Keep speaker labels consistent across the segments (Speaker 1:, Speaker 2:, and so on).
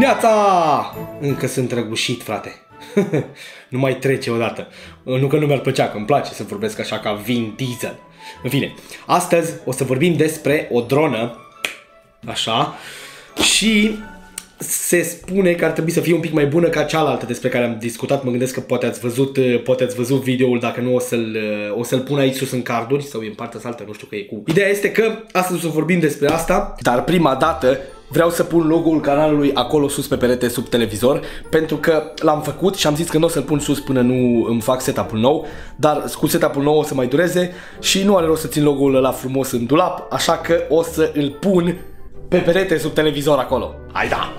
Speaker 1: Neața! Încă sunt răgușit, frate. Nu mai trece odată. Nu că nu mi-ar plăcea, că îmi place să vorbesc așa ca Vin Diesel. În fine, astăzi o să vorbim despre o dronă, așa, și se spune că ar trebui să fie un pic mai bună ca cealaltă despre care am discutat. Mă gândesc că poate ați văzut videoul, dacă nu o să-l pun aici sus în carduri sau în partea altă, nu știu că e cu. Ideea este că astăzi o să vorbim despre asta, dar prima dată vreau să pun logo-ul canalului acolo sus pe perete sub televizor, pentru că l-am făcut și am zis că nu o să-l pun sus până nu îmi fac setup-ul nou, dar cu setup-ul nou o să mai dureze și nu are rost să țin logo-ul ăla frumos în dulap, așa că o să îl pun pe perete sub televizor acolo. Hai da!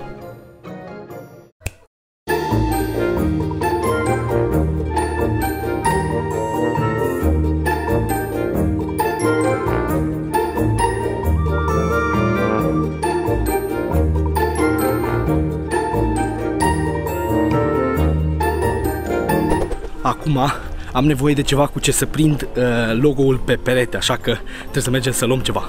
Speaker 1: Acum am nevoie de ceva cu ce să prind logo-ul pe perete, așa că trebuie să mergem să luăm ceva.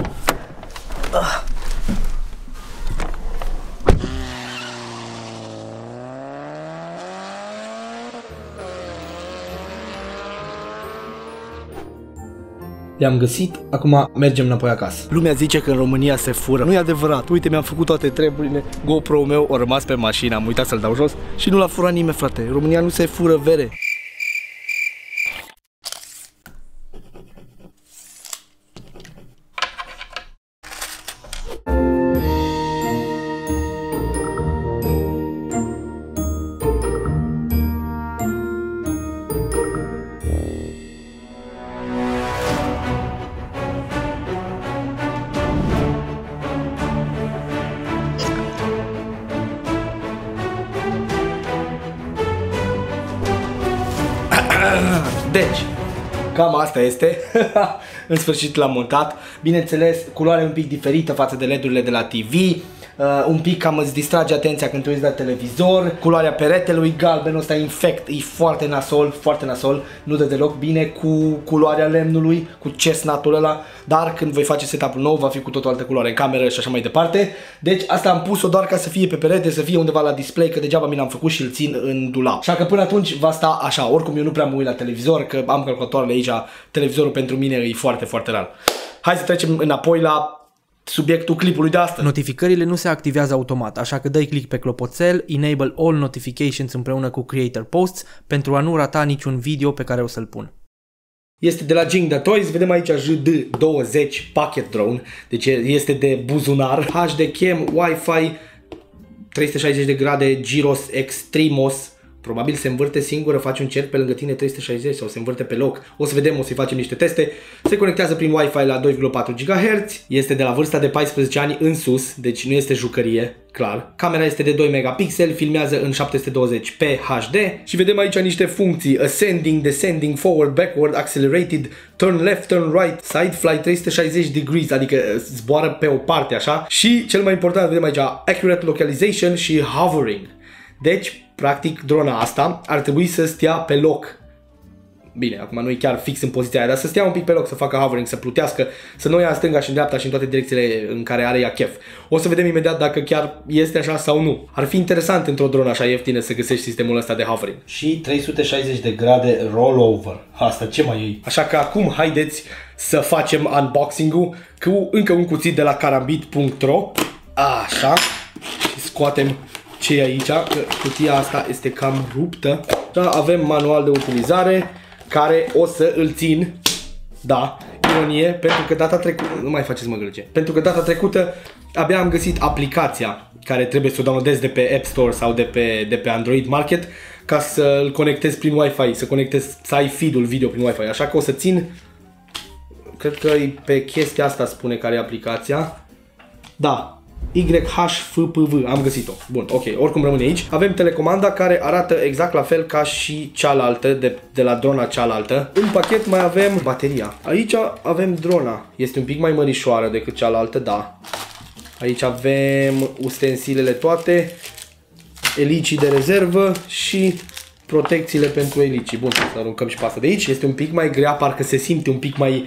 Speaker 1: Le-am găsit, acum mergem înapoi acasă. Lumea zice că în România se fură. Nu e adevărat. Uite, mi-am făcut toate treburile. GoPro-ul meu a rămas pe mașină, am uitat să-l dau jos și nu l-a furat nimeni, frate. În România nu se fură vere. Deci, cam asta este. În sfârșit l-am montat. Bineînțeles, culoarea e un pic diferită față de LED-urile de la TV. Un pic cam îți distrage atenția când te uiți la televizor. Culoarea peretelui, galbenul ăsta infect, e foarte nasol, nu dă deloc bine cu culoarea lemnului, cu chestnut-ul ăla, dar când voi face setup-ul nou va fi cu tot o altă culoare în cameră și așa mai departe. Deci asta am pus-o doar ca să fie pe perete, să fie undeva la display, că degeaba mi l-am făcut și îl țin în dulap. Așa că până atunci va sta așa. Oricum eu nu prea mă uit la televizor, că am calculatoarele aici, televizorul pentru mine e foarte rar. Hai să trecem înapoi la subiectul clipului de astăzi.
Speaker 2: Notificările nu se activează automat, așa că dai click pe clopoțel, enable all notifications împreună cu creator posts pentru a nu rata niciun video pe care o să-l pun.
Speaker 1: Este de la Jing the Toys, vedem aici JD20 Pocket Drone, deci este de buzunar, HD Cam, Wi-Fi, 360 de grade, Gyros Extremos. Probabil se învârte singură, face un cerc pe lângă tine 360 sau se învârte pe loc. O să vedem, o să-i facem niște teste. Se conectează prin Wi-Fi la 2,4 GHz. Este de la vârsta de 14 ani în sus, deci nu este jucărie, clar. Camera este de 2 megapixeli, filmează în 720p HD. Și vedem aici niște funcții: ascending, descending, forward, backward, accelerated, turn left, turn right, side fly 360 degrees, adică zboară pe o parte așa. Și cel mai important, vedem aici accurate localization și hovering. Deci, practic, drona asta ar trebui să stea pe loc. Bine, acum nu e chiar fix în poziția aia, dar să stea un pic pe loc, să facă hovering, să plutească, să nu ia în stânga și în dreapta și în toate direcțiile în care are ea chef. O să vedem imediat dacă chiar este așa sau nu. Ar fi interesant într-o dronă așa ieftină să găsești sistemul ăsta de hovering. Și 360 de grade rollover. Asta ce mai e? Așa că acum haideți să facem unboxing-ul cu încă un cuțit de la karambit.ro. Așa. Și scoatem ce e aici, că cutia asta este cam ruptă. Da, avem manual de utilizare care o să îl țin. Da, ironie, pentru că data trecută, nu mai faceți măgălăgie, pentru că data trecută abia am găsit aplicația care trebuie să o downloadez de pe App Store sau de pe Android Market ca să îl conectez prin Wi-Fi, să ai feed-ul video prin Wi-Fi. Așa că o să țin, cred că pe chestia asta spune care e aplicația. Da, YHFPV, am găsit-o. Bun, ok, oricum rămâne aici. Avem telecomanda care arată exact la fel ca și cealaltă, de la drona cealaltă. În pachet mai avem bateria. Aici avem drona. Este un pic mai mărișoară decât cealaltă, da. Aici avem ustensilele toate, elicii de rezervă și protecțiile pentru elicii. Bun, să aruncăm și pe asta de aici. Este un pic mai grea, parcă se simte un pic mai...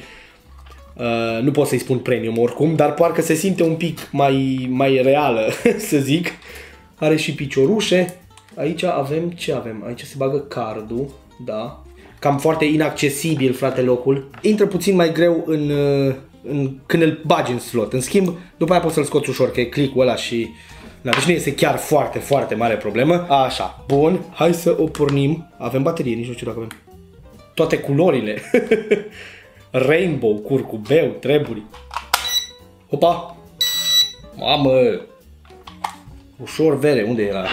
Speaker 1: nu pot să-i spun premium oricum, dar parcă se simte un pic mai reală, să zic. Are și piciorușe. Aici avem, ce avem? Aici se bagă cardul, da. Cam foarte inaccesibil, frate, locul. Intră puțin mai greu când îl bagi în slot. În schimb, după aia poți să-l scoți ușor, că e click-ul ăla și... Da, deci nu este chiar foarte, foarte mare problemă. Așa, bun, hai să o pornim. Avem baterie, nici nu știu dacă avem. Toate culorile. Rainbow, curcubeu, treburi. Opa! Mamă! Ușor vere, unde era?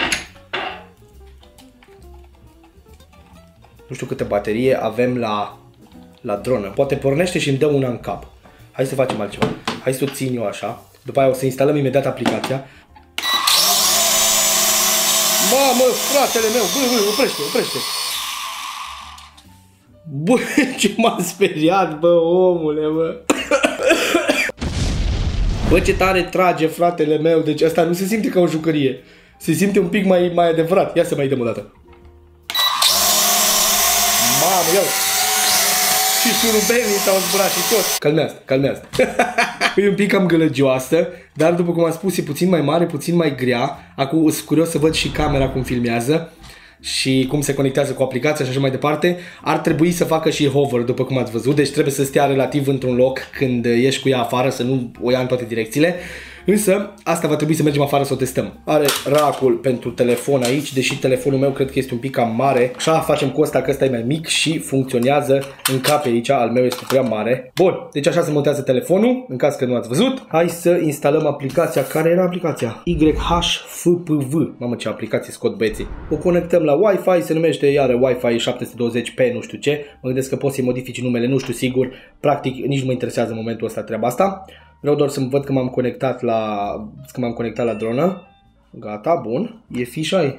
Speaker 1: Nu știu câtă baterie avem la dronă. Poate pornește și îmi dă una în cap. Hai să facem altceva. Hai să o țin eu așa. După aia o să instalăm imediat aplicația. Mamă, fratele meu! Bă, oprește, oprește! Bă, ce m-a speriat, bă, omule, bă! Bă, ce tare trage, fratele meu! Deci asta nu se simte ca o jucărie. Se simte un pic mai adevărat. Ia să mai dăm o dată. Mamă, iau! Și șurubenii s-au zburat și tot. Calmează, calmează. E un pic cam gălăgioasă, dar după cum am spus e puțin mai mare, puțin mai grea. Acum sunt curios să văd și camera cum filmează și cum se conectează cu aplicația și așa mai departe. Ar trebui să facă și hover, după cum ați văzut, deci trebuie să stea relativ într-un loc când ieși cu ea afară, să nu o ia în toate direcțiile. Însă, asta va trebui să mergem afară să o testăm. Are racul pentru telefon aici, deși telefonul meu cred că este un pic cam mare. Așa facem cu ăsta, că ăsta e mai mic și funcționează în cap aici, al meu este prea mare. Bun, deci așa se montează telefonul, în caz că nu ați văzut. Hai să instalăm aplicația. Care era aplicația? YHFPV. Mamă, ce aplicație scot băieții. O conectăm la Wi-Fi, se numește iară Wi-Fi 720p, nu știu ce. Mă gândesc că poți să-i modifici numele, nu știu sigur. Practic, nici nu mă interesează în momentul ăsta treaba asta. Vreau doar să-mi văd că m-am conectat la dronă. Gata, bun. E fișa.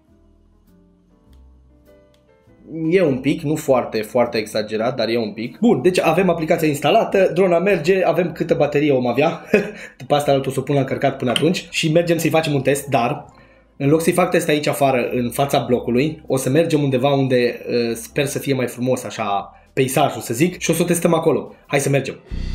Speaker 1: E un pic, nu foarte, foarte exagerat, dar e un pic. Bun, deci avem aplicația instalată, drona merge, avem câtă baterie om avea. După asta o să o pun la încărcat până atunci și mergem să-i facem un test, dar în loc să-i fac test aici afară, în fața blocului, o să mergem undeva unde sper să fie mai frumos, așa, peisajul să zic, și o să o testăm acolo. Hai să mergem!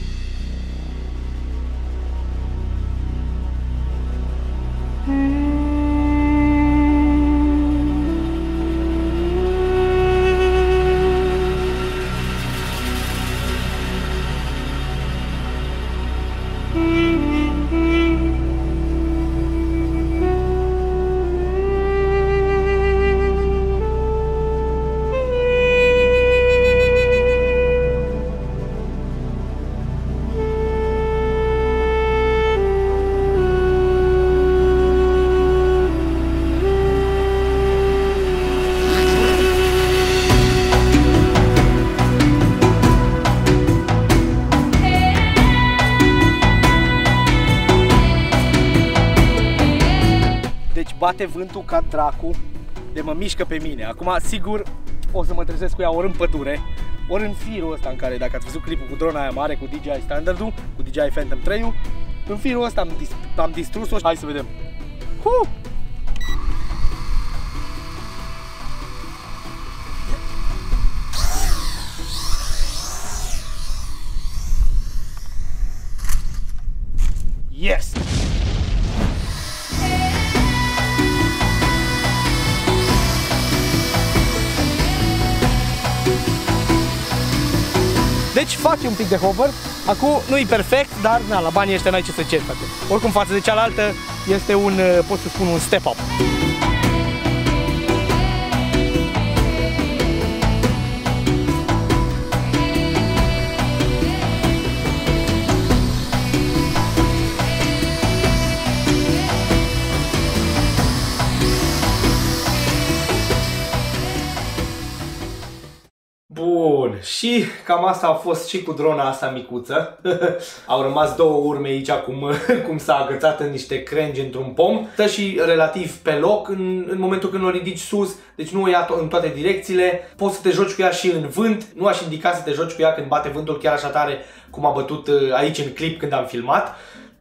Speaker 1: Bate vântul ca dracu de mă mișcă pe mine. Acum, sigur, o să mă trezesc cu ea ori în pădure, ori în firul ăsta în care, dacă ați văzut clipul cu drona aia mare, cu DJI Standard-ul, cu DJI Phantom 3-ul, în firul ăsta am distrus-o. Hai să vedem. Yes! Deci face un pic de hover. Acum nu e perfect, dar na, la banii ăștia n-ai ce să ceri, frate. Oricum față de cealaltă este un, pot să spun, un step up. Bun, și cam asta a fost și cu drona asta micuță. Au rămas două urme aici cum s-a agățat în niște crengi într-un pom. Stă și relativ pe loc în momentul când o ridici sus, deci nu o ia în toate direcțiile. Poți să te joci cu ea și în vânt. Nu aș indica să te joci cu ea când bate vântul chiar așa tare cum a bătut aici în clip când am filmat.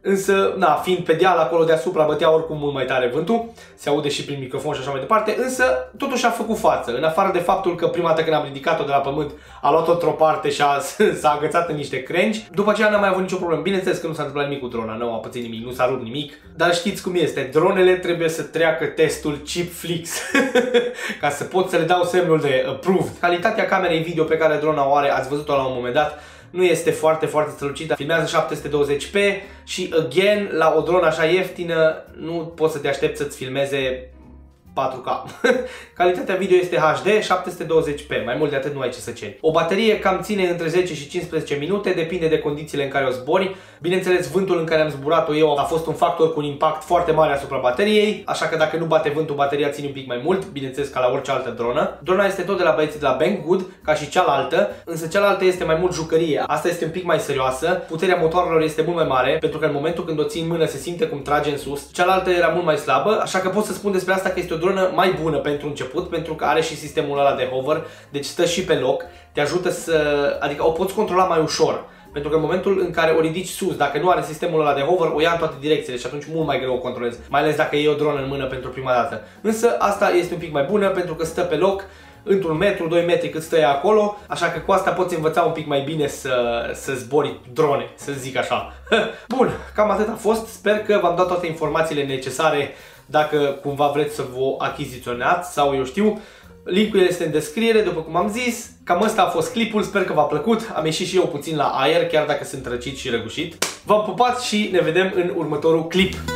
Speaker 1: însă, na, fiind pe deal acolo deasupra, bătea oricum mult mai tare vântul, se aude și prin microfon și așa mai departe, însă totuși a făcut față, în afară de faptul că prima dată când am ridicat-o de la pământ a luat-o într-o parte și s-a agățat în niște crengi, după aceea n-am mai avut nicio problemă. Bineînțeles că nu s-a întâmplat nimic cu drona, nu a pățit nimic, nu s-a rupt nimic, dar știți cum este, dronele trebuie să treacă testul Chipflix ca să pot să le dau semnul de approved. Calitatea camerei video pe care drona o are, ați văzut-o la un moment dat, nu este foarte strălucită, filmează 720p și, again, la o dronă așa ieftină, nu poți să te aștepți să-ți filmeze 4K. Calitatea video este HD, 720p, mai mult de atât nu ai ce să ceri. O baterie cam ține între 10 și 15 minute, depinde de condițiile în care o zbori. Bineînțeles, vântul în care am zburat-o eu a fost un factor cu un impact foarte mare asupra bateriei, așa că dacă nu bate vântul, bateria ține un pic mai mult, bineînțeles ca la orice altă dronă. Drona este tot de la băieții de la Banggood, ca și cealaltă, însă cealaltă este mai mult jucărie. Asta este un pic mai serioasă, puterea motoarelor este mult mai mare, pentru că în momentul când o ții în mână se simte cum trage în sus. Cealaltă era mult mai slabă, așa că pot să spun despre asta că este o dronă mai bună pentru început, pentru că are și sistemul ăla de hover, deci stă și pe loc, te ajută adică o poți controla mai ușor. Pentru că în momentul în care o ridici sus, dacă nu are sistemul ăla de hover, o ia în toate direcțiile și atunci mult mai greu o controlezi, mai ales dacă iei o dronă în mână pentru prima dată. Însă asta este un pic mai bună pentru că stă pe loc, într-un metru, 2 metri cât stă ea acolo, așa că cu asta poți învăța un pic mai bine să zbori drone, să zic așa. Bun, cam atât a fost, sper că v-am dat toate informațiile necesare dacă cumva vreți să vă achiziționați sau eu știu. Linkul este în descriere, după cum am zis. Cam ăsta a fost clipul, sper că v-a plăcut. Am ieșit și eu puțin la aer, chiar dacă sunt răcit și răgușit. V-am pupat și ne vedem în următorul clip.